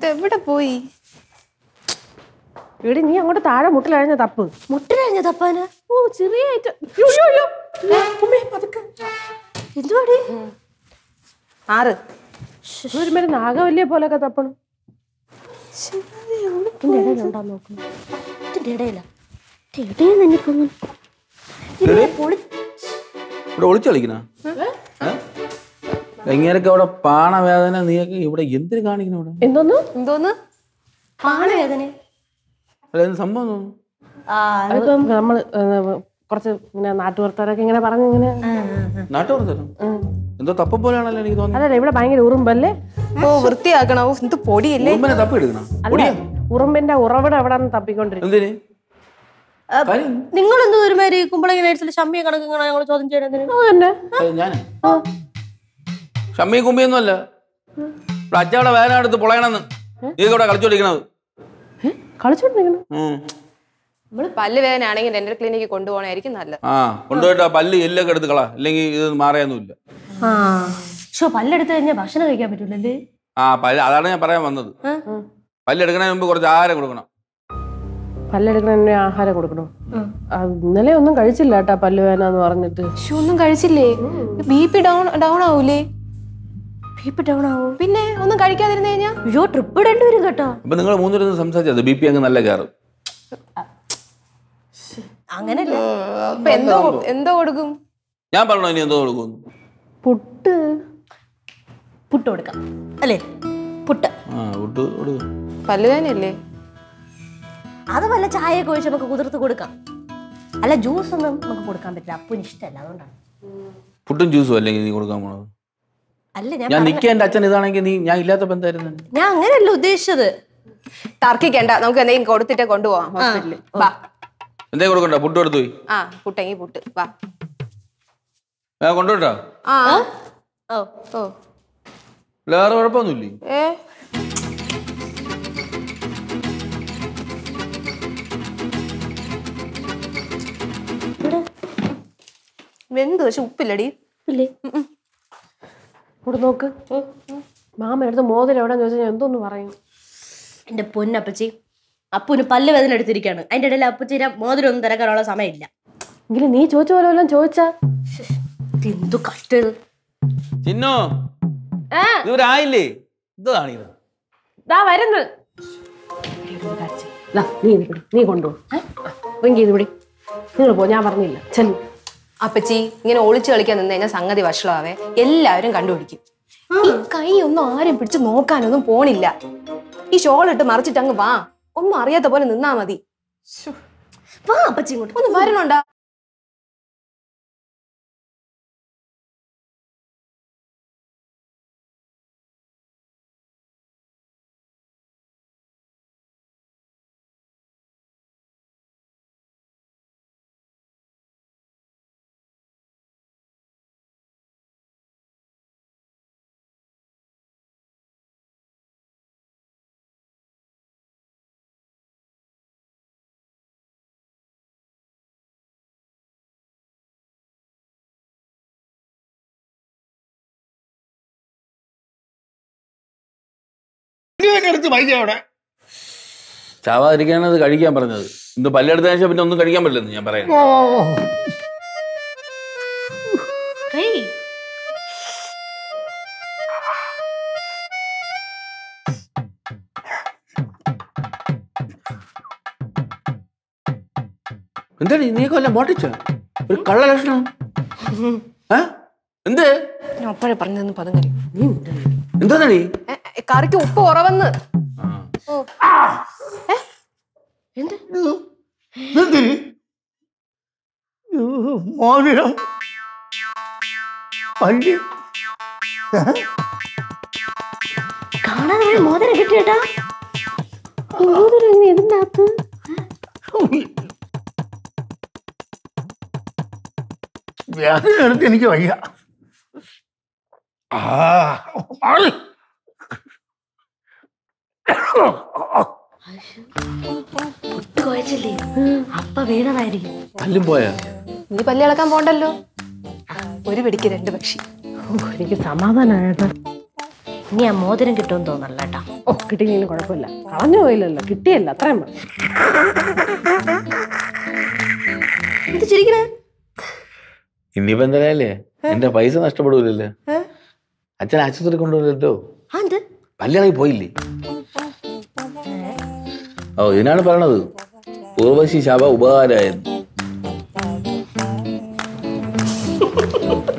ഇതെവിടെ പോയി? ഇവിടെ നീ അങ്ങോട്ട് താഴെ മുട്ടിലഴിഞ്ഞ തപ്പ്. മുട്ടിലഴിഞ്ഞ തപ്പാന? ഓ ചെറിയായിട്ട്. എന്തുവാടി? 6. ഒരു നാഗവല്ലിയെ പോലൊക്കെ തപ്പണം. ഒളിച്ചു കളിക്കണ എങ്ങനെയൊക്കെ അവിടെ പാണവേദന നീയൊക്കെ ഇവിടെ എന്തിനു കാണിക്കണ ഇവിടെ? എന്തോന്ന് പാണവേദന? സംഭവം നമ്മള് കുറച്ച് ഇങ്ങനെ നാട്ടുവർത്താനൊക്കെ ഇങ്ങനെ പറഞ്ഞിങ്ങനെ. നാട്ടുവർത്താനം എന്തോ തപ്പ പോലെയാണല്ലോ എനിക്ക് തോന്നുന്നത്. അതല്ല ഇവിടെ ഭയങ്കര ഉറുമ്പല്ലേ? ഓ വൃത്തിയാക്കണോ? എന്ത് പൊടിയല്ലേ? തപ്പി എടുക്കണം. ഉറുമ്പിന്റെ ഉറവിടം എവിടെന്ന് തപ്പിക്കൊണ്ടിരിക്കും. എന്തിന്? നിങ്ങൾ എന്തോ ഒരുമാതിരി കുമ്പളങ്ങി നൈറ്റ്സിൽ ഷമ്മിയെ കണക്ക് ഞങ്ങൾ ചോദ്യം ചെയ്യണതിന്? ഞാന് ഷമ്മി കുമ്പിയൊന്നും അല്ല. അച്ഛവിടെ വേദന എടുത്ത് പൊളയണെന്ന് നീവിടെ കളിച്ചോണ്ടിരിക്കണത്. കളിച്ചോണ്ടിരിക്കണം. നമ്മള് പല്ല് വേദന ആണെങ്കിൽ ഡെന്റൽ ക്ലിനിക്കിൽ കൊണ്ടുപോകണായിരിക്കും നല്ലത്. കൊണ്ടുപോയിട്ട് ആ പല്ല് എല്ലൊക്കെ എടുത്ത് കളാ, ഇല്ലെങ്കിൽ ഇത് മാറിയൊന്നുമില്ല. പല്ലെടുത്ത് കഴിഞ്ഞാൽ ഭക്ഷണം കഴിക്കാൻ പറ്റൂലല്ലേ? പല്ല് അതാണ് ഞാൻ പറയാൻ വന്നത്. പല്ലെടുക്കണതിന് മുമ്പ് കുറച്ച് ആഹാരം കൊടുക്കണം. പല്ലെടുക്കണ ആഹാരം കൊടുക്കണോ? ഇന്നലെ ഒന്നും കഴിച്ചില്ല കേട്ടാ പല്ല് വേദന എന്ന് പറഞ്ഞിട്ട്. ഒന്നും കഴിച്ചില്ലേ? ബിപി ഡൗൺ ആവൂലേ? ബിപി ഡൗൺ ആവും. പിന്നെ ഒന്നും കഴിക്കാതിരുന്നു കഴിഞ്ഞാ അയ്യോ ട്രിപ്പ് ഇടേണ്ടി വരും കേട്ടോ. അപ്പൊ നിങ്ങൾ മൂന്നുപേരും സംസാരിച്ചത് ബി പി അങ്ങ് നല്ല കയറും. അങ്ങനല്ല. എന്തോ കൊടുക്കും? ഞാൻ പറഞ്ഞോ ഇനി എന്തോ കൊടുക്കും? പുട്ട് കൊടുക്കാം അല്ലേ? പുട്ട് പല്ലുവേദനയല്ലേ? അത് വല്ല ചായയൊക്കെ ഒഴിച്ച് നമുക്ക് കുതിർത്ത് കൊടുക്കാം. അല്ല ജ്യൂസ് ഒന്നും നമുക്ക് കൊടുക്കാൻ പറ്റില്ല, അപ്പൂന് ഇഷ്ടമല്ല, അതുകൊണ്ടാണ്. പുട്ടും ജ്യൂസും അല്ലെങ്കിൽ നീ കൊടുക്കാൻ പോണത്? അല്ല ഞാൻ നിൽക്കുക എന്റെ അച്ഛൻ ഇതാണെങ്കിൽ നീ ഞാൻ ഇല്ലാത്ത ബന്ധമായിരുന്നു. ഞാൻ അങ്ങനെയല്ല ഉദ്ദേശിച്ചത്. തർക്കിക്കണ്ട, നമുക്ക് എന്തെങ്കിലും കൊടുത്തിട്ടേ കൊണ്ടുപോവാം ഹോസ്പിറ്റലിൽ. എന്തേ കൊടുക്കണ്ട? പുട്ട് കൊടുത്തു പോയി. പുട്ടെങ്കി പുട്ട് വാ. കൊണ്ടുപോട്ടോ? വേറെ കുഴപ്പമൊന്നുമില്ലേ? വെന്ത് പക്ഷെ ഉപ്പില്ലടി. ഇവിടെ നോക്ക്, മാമ എടുത്ത് മോതിരം എവിടെന്ന് ചോദിച്ചാൽ ഞാൻ എന്തോന്ന് പറയും? എന്റെ പൊന്നപ്പച്ചി, അപ്പൂന് പല്ല് വേദന എടുത്തിരിക്കുകയാണ്. അതിന്റെ ഇടയിൽ അപ്പച്ചിന്റെ മോതിരം ഒന്നും തിരക്കാനുള്ള സമയമില്ല. എങ്കിലും നീ ചോദിച്ച പോലെ വല്ലതും ചോദിച്ചാ എന്തു കഷ്ടത്. ചിന്നോ ഇവരായില്ലേ? വരുന്നു. നീ കൊണ്ടുപോ. നിങ്ങൾ പോ, ഞാൻ പറഞ്ഞില്ല. ചെല്ലു. അപ്പച്ചി ഇങ്ങനെ ഒളിച്ചു കളിക്കാൻ നിന്ന് കഴിഞ്ഞാൽ സംഗതി വഷളാവേ. എല്ലാവരും കണ്ടുപിടിക്കും. ഈ കൈ ഒന്നും ആരും പിടിച്ച് നോക്കാനൊന്നും പോണില്ല. ഈ ഷോൾ ഇട്ട് മറിച്ചിട്ട് അങ്ങ് വാ. ഒന്നും അറിയാത്ത പോലെ നിന്നാ മതി. വാ അപ്പച്ചി ഇങ്ങോട്ട്. ഒന്ന് വരണുണ്ടാ? ചാവാതിരിക്കാനത് കഴിക്കാൻ പറഞ്ഞത്. ഇന്ന് പല്ലെടുത്ത ശേഷം പിന്നെ ഒന്നും കഴിക്കാൻ പറ്റില്ലെന്ന് ഞാൻ പറയാം. എന്താ നീ കൊല്ലം മോട്ടിച്ച ഒരു കള്ള ലക്ഷണം? എന്ത് ഞാൻ അപ്പഴേ പറഞ്ഞതെന്ന് പതുങ്ങരി. എന്താ കറിക്ക് ഉപ്പ് കുറവെന്ന്. മോതിരം പല്ല് കാണാൻ മോതിരം കിട്ടിയേട്ടാ. മോതിരം ഇതിനകത്ത് വേദന എടുത്ത് എനിക്ക് വയ്യ. അപ്പ വീണതായിരിക്കും. പല്ലും പോയാ? നീ പല്ല് ഇളക്കാൻ പോണ്ടല്ലോ. ഒരു പിടിക്ക് 2 പക്ഷി. എനിക്ക് സമാധാനമായിട്ടാ. ഇനി ആ മോതിരം കിട്ടുമെന്ന് തോന്നല്ല കേട്ടാ. ഓ കിട്ടിയെങ്കിലും കുഴപ്പമില്ല, കളഞ്ഞു പോയില്ലല്ലോ, കിട്ടിയല്ല അത്രയും മതി. എന്ത് ചിരിക്കണേ? ഇനിയിപ്പോ എന്തായാലേ എന്റെ പൈസ നഷ്ടപ്പെടൂലല്ലോ. അച്ഛൻ ആശുപത്രി കൊണ്ടുപോലല്ലോ, പല്ലിളകി പോയില്ലേ. ഓ ഇതിനാണ് പറയണത് ഉർവശി ശാപ ഉപകാരമായിരുന്നു.